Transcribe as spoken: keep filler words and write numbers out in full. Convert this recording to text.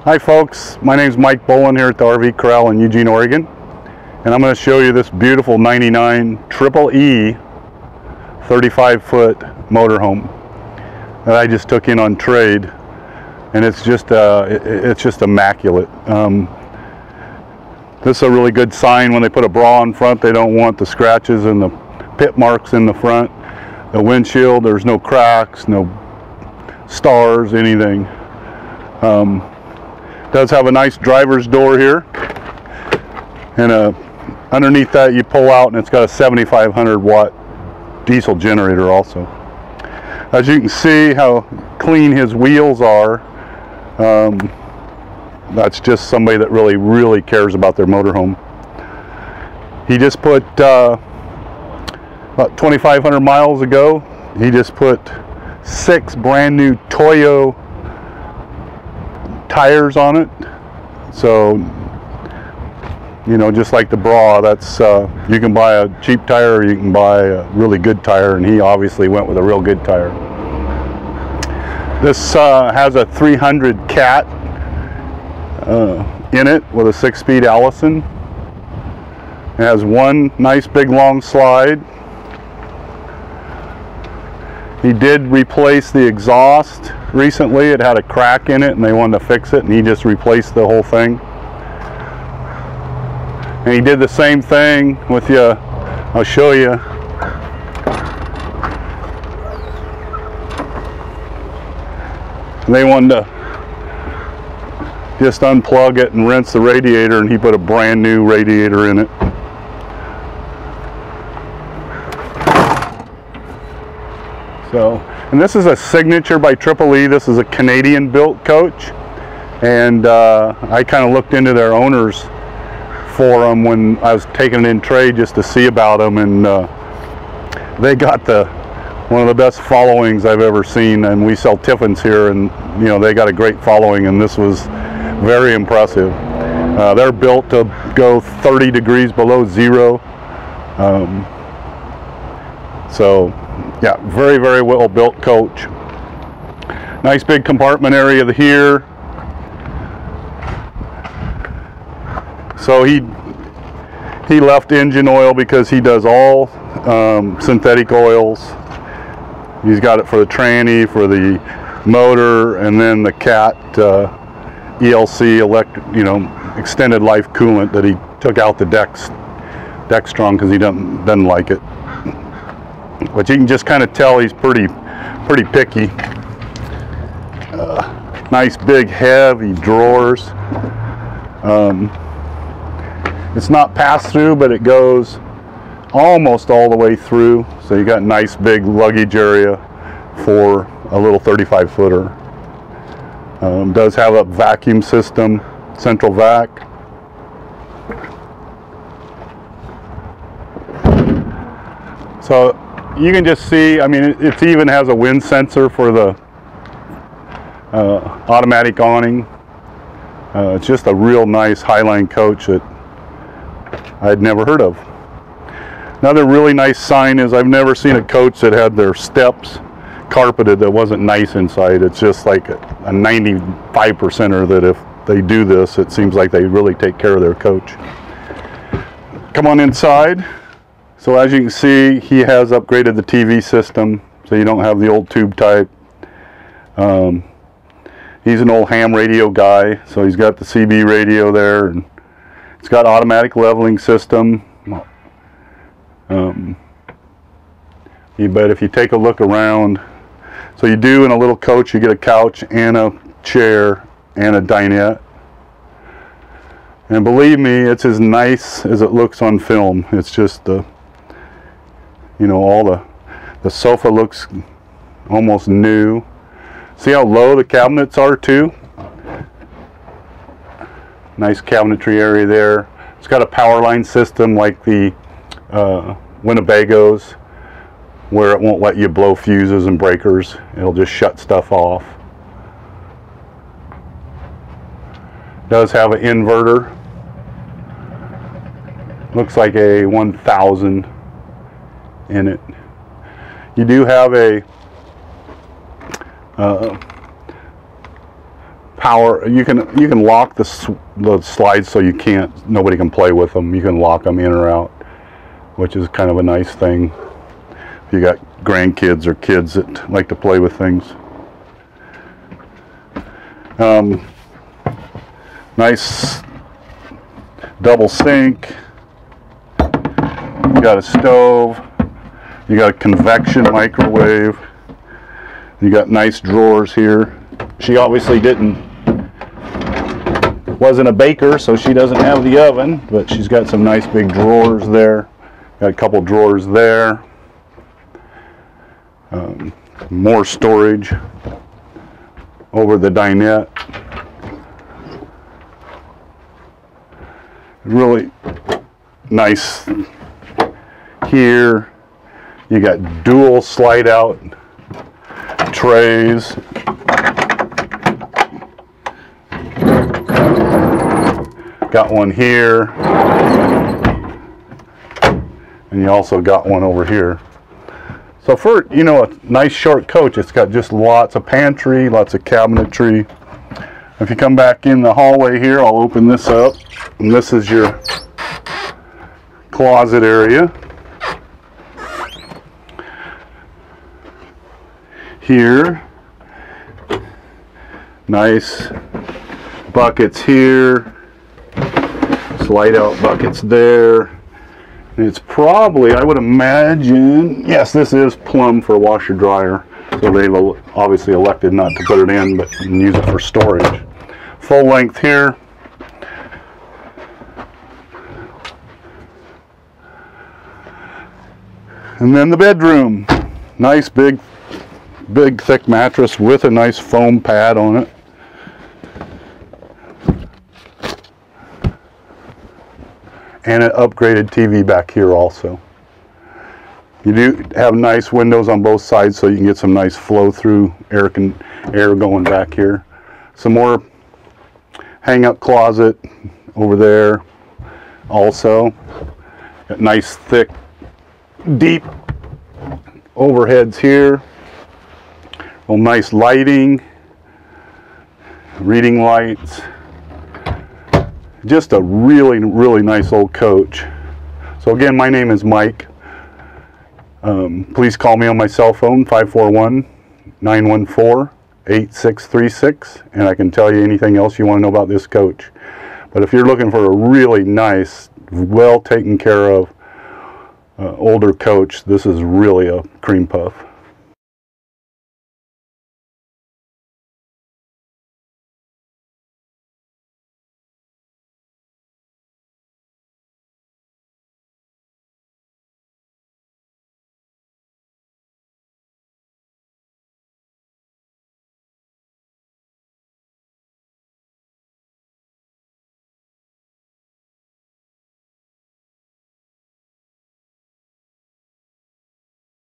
Hi folks, my name is Mike Bowen here at the R V Corral in Eugene, Oregon, and I'm going to show you this beautiful ninety-nine Triple E thirty-five foot motorhome that I just took in on trade, and it's just uh, it, it's just immaculate. Um, this is a really good sign when they put a bra in front. They don't want the scratches and the pit marks in the front. The windshield, there's no cracks, no stars, anything. Um, does have a nice driver's door here, and uh, underneath that you pull out and it's got a seventy-five hundred watt diesel generator also. As you can see how clean his wheels are, um, that's just somebody that really really cares about their motorhome. He just put uh, about twenty-five hundred miles ago, he just put six brand new Toyo tires on it. So, you know, just like the bra, that's uh, you can buy a cheap tire or you can buy a really good tire, and he obviously went with a real good tire. This uh, has a three hundred cat uh, in it with a six speed Allison. It has one nice big long slide. He did replace the exhaust recently. It had a crack in it and they wanted to fix it, and he just replaced the whole thing. And he did the same thing with you. I'll show you. They wanted to just unplug it and rinse the radiator, and he put a brand new radiator in it. So, and this is a signature by Triple E. This is a Canadian built coach, and uh, I kind of looked into their owners for them when I was taking it in trade just to see about them, and uh, they got the one of the best followings I've ever seen. And we sell Tiffins here, and you know they got a great following, and this was very impressive. Uh, they're built to go thirty degrees below zero. Um, so yeah, very very well built coach. Nice big compartment area here. So he he left engine oil because he does all um, synthetic oils. He's got it for the tranny, for the motor, and then the cat uh, E L C electric, you know, extended life coolant that he took out the Dex Dextron because he doesn't doesn't like it. But you can just kind of tell he's pretty pretty picky. Uh, nice big heavy drawers. Um, it's not pass through, but it goes almost all the way through. So you got nice big luggage area for a little thirty-five footer. Um, does have a vacuum system, central vac. So you can just see, I mean, it, it even has a wind sensor for the uh, automatic awning. Uh, it's just a real nice Highline coach that I'd never heard of. Another really nice sign is I've never seen a coach that had their steps carpeted that wasn't nice inside. It's just like a ninety-five percenter that if they do this, it seems like they really take care of their coach. Come on inside. So as you can see, he has upgraded the T V system, so you don't have the old tube type. Um, he's an old ham radio guy, so he's got the C B radio there, and it's got automatic leveling system. Um, but if you take a look around, so you do in a little coach, you get a couch and a chair and a dinette. And believe me, it's as nice as it looks on film. It's just the, you know, all the, the sofa looks almost new. See how low the cabinets are too? Nice cabinetry area there. It's got a power line system like the uh, Winnebagos, where it won't let you blow fuses and breakers. It'll just shut stuff off. Does have an inverter. Looks like a one thousand in it. You do have a uh, power. You can you can lock the the slides so you can't nobody can play with them. You can lock them in or out, which is kind of a nice thing if you got grandkids or kids that like to play with things. Um, nice double sink. You got a stove. You got a convection microwave. You got nice drawers here. She obviously didn't, wasn't a baker, so she doesn't have the oven, but she's got some nice big drawers there. Got a couple drawers there. Um, more storage over the dinette. Really nice here. You got dual slide out trays. Got one here. And you also got one over here. So for, you know, a nice short coach, it's got just lots of pantry, lots of cabinetry. If you come back in the hallway here, I'll open this up. And this is your closet area. Here, nice buckets here, slide out buckets there. And it's probably, I would imagine, yes, this is plumb for washer dryer, so they've obviously elected not to put it in but use it for storage. Full length here. And then the bedroom, nice big big thick mattress with a nice foam pad on it. And an upgraded T V back here also. You do have nice windows on both sides so you can get some nice flow through air, can, air going back here. Some more hang up closet over there also. Got nice thick deep overheads here. Well, nice lighting, reading lights. Just a really, really nice old coach. So again, my name is Mike. Um, please call me on my cell phone, five four one, nine one four, eight six three six, and I can tell you anything else you want to know about this coach. But if you're looking for a really nice, well taken care of uh, older coach, this is really a cream puff.